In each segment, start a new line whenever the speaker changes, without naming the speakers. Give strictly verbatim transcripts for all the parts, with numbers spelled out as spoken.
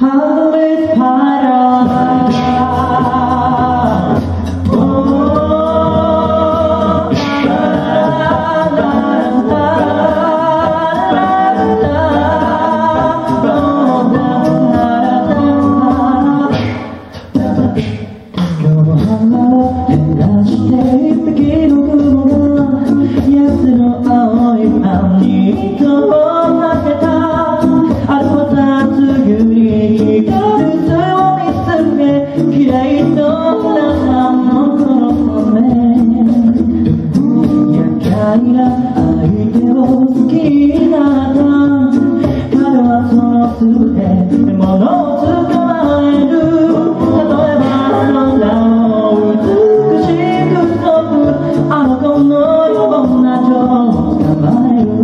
Harvest paradise. Oh, la la la今日も花を照らして月の雲が奴の青いパンに糸をかけた。あるまたすぐに光る巣を見つめ、綺麗となさんのこの目、厄介な相手を好きになった。彼はそのすべてものを捕まえる。例えばあの名を美しくそくあの子のような蝶を捕まえる。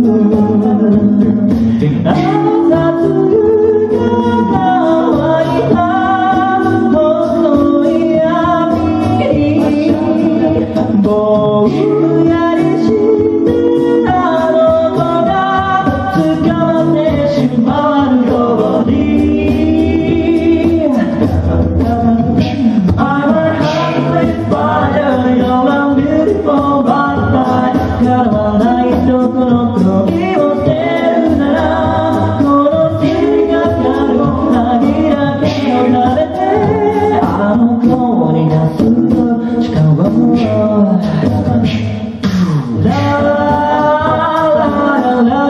あの夏が乾いた細い闇にぼんやりしてあの子が捕まってしまうように I'm a hungry spider, you're a beautiful butterfly 叶わないとこの時を捨てるならこの月が光るなぎらけを食べてあの子に出すと誓おうラララララ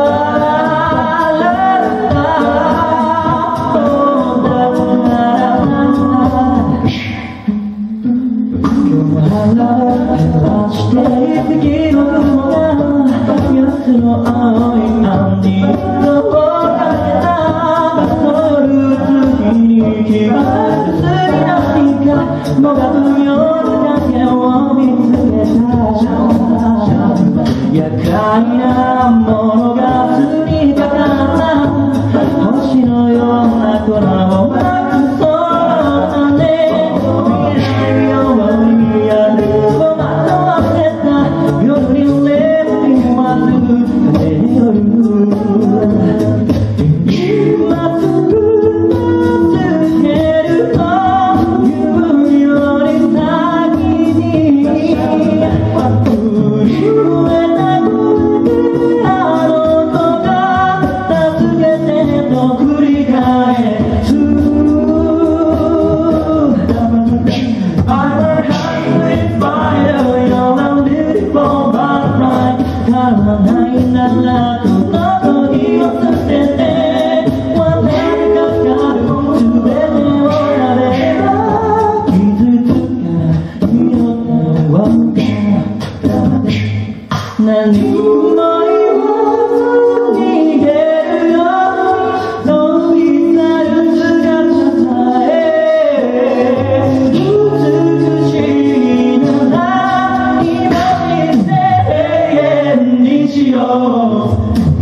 して月の雲が奴の青い網に糸をかけた。その夜月に決まる過ぎの日がもがくような影を見つけた。厄介なものが巣にかかった星のような粉をまくその羽未来をやる夜に眠りまつぐ風による今すぐ続けるというより先に震えたくてあの子が助けてと繰り返す I'm a hungry spider, you're a beautiful butterfly 叶わないならこの時を捨てて私が光る全てをやれば傷つかないような何も言わず逃げるように飛び去る姿さえ美しいなら今に永遠にしようか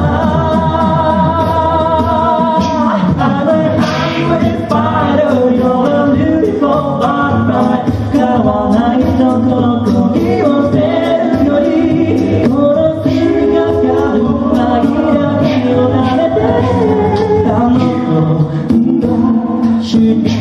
I'm a hungry spider, you're a beautiful butterfly 叶わないとこの時を捨てるよりこの月が光る紛らわしを食べてあの子が知って